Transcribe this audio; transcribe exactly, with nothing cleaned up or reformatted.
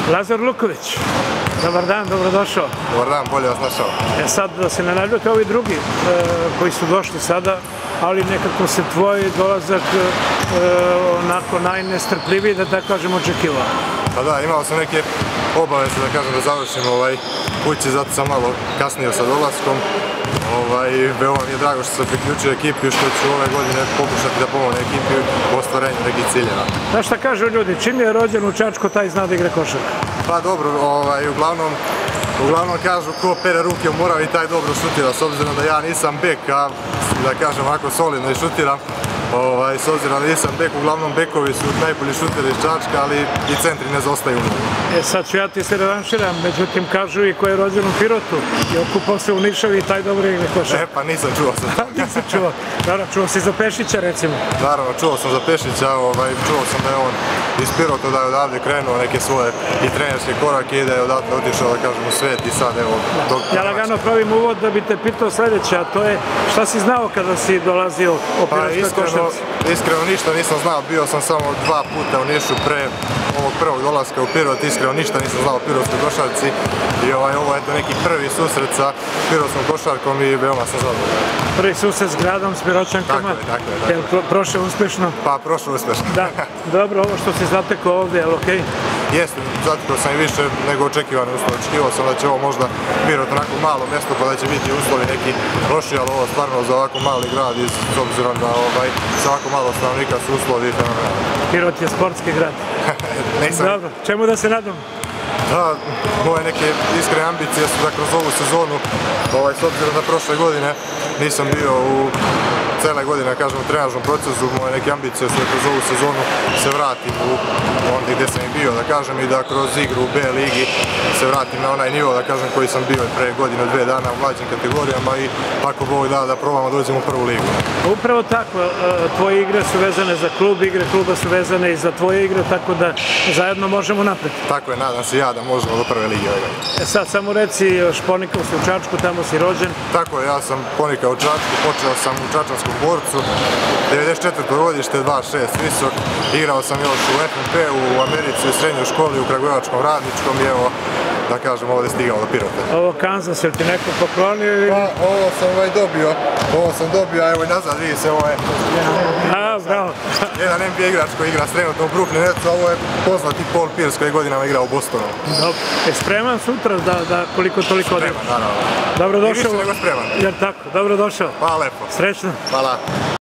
Lazar Luković, dobar dan, dobrodošao. Dobar dan, bolje vas našao. E sad, da se ne naljute ovi drugi koji su došli sada, ali nekako se tvoj dolazak onako najnestrpljiviji, da tako kažem, očekivao. Pa da, imao sam neke obaveze, da kažem, da završim kući, zato sam malo kasnio sa dolaskom. Veoma mi je drago što sam priključio ekipi i što ću ove godine pokušati da pomogne ekipi u ostvarenju nekih ciljeva. Znaš šta kažu ljudi, čim je rođen u Čačku, taj zna da igra košarku? Pa dobro, uglavnom Uglavnom kažu ko pere ruke u Moravi taj dobro šutira, s obzirom da ja nisam bek, a da kažem ovako solidno i šutiram. S obzirom da nisam bek, uglavnom bekovi su najbolji šuteri iz Čačka, ali i centri ne zostaju u mnogo. E sad ću ja ti se revanširam, međutim kažu i ko je rođen u Pirotu i okupao se u Nišavi i taj dobro igra košarku. E pa nisam čuo sam to. Nisam čuo. Naravno, čuo si za Pešića recimo. Naravno, čuo sam za Pešića, čuo sam da je on iz Pirota, da je odavde krenuo neke svoje i trenerske korake i da je odatle otišao, da kažem, u svet i sad evo... Ja lagano pravim uvod da bi te pitao sledeće, a to je šta si znao kada si dolazio o Pirotskoj košarci? Iskreno ništa nisam znao, bio sam samo dva puta u Nišu pre ovog prvog dolaska u Pirot, iskreno ništa nisam znao o pirotskoj košarci i ovo je neki prvi susret sa pirotskom košarkom i veoma sam zadovoljan. Prvi susret s gradom, s Piročankama? Tako je, tako je. Je li prošao uspešno? Pa prošao uspešno. Da, dobro, ovo što si zatekao ovde, je li okej? Jeste, zatekao sam i više nego očekivane uslove. Očekivao sam da će ovo možda Pirot onako malo mjesto pa da će biti uslovi neki loši, ali ovo stvarno za ovako mali grad i s obzirom da sa ovako malo stanovnika su uslovi fenomenalni. Pirot je sportski grad. Dobro, čemu da se nadam? Da, moje neke iskrene ambicije su da kroz ovu sezonu, s obzirom da prošle godine nisam bio u cele godine, kažem, u trenažnom procesu, moje neke ambicije su da kroz ovu sezonu se vratim u onda gdje sam i bio, da kažem, i da kroz igru u B ligi se vratim na onaj nivo, da kažem, koji sam bio pre godinu, dve dana u mlađim kategorijama i ako Bog da, da probamo dođemo u prvu ligu. Upravo tako, tvoje igre su vezane za klub, igre kluba su vezane i za tvoje igre, tako da zajedno možemo napred. Tako je, nadam se ja da možemo do prve lige ove godine. E sad, samo reci, ponikao si u Čačku, tamo si rođen. Tako je, ja sam ponikao u Čačku, počeo sam u Čačanskom Borcu, devedeset četvrto godište, dva šest visok, igrao sam još u F N P-u, u Americi, u srednjoj školi, u Kragujevačkom Radničkom i evo, da kažem, ovdje stigao do Pirota. Ovo Kansas, ili ti neko poklonio ili... Pa, ovo sam dobio, ovo sam dobio, a evo i nazad, vidi se, ovo je... A, bravo. Jedan N B A igrač koji igra trenutno u Brooklyn Netsu, a ovo je poznati Paul Pierce koji je godinama igrao u Bostonu. Dobro, je spreman sutra da koliko toliko odigra? Spreman, naravno. Dobrodošao. I više nego spreman. Jer tako, dobrodošao. Hvala lepo. Srećno. Hvala.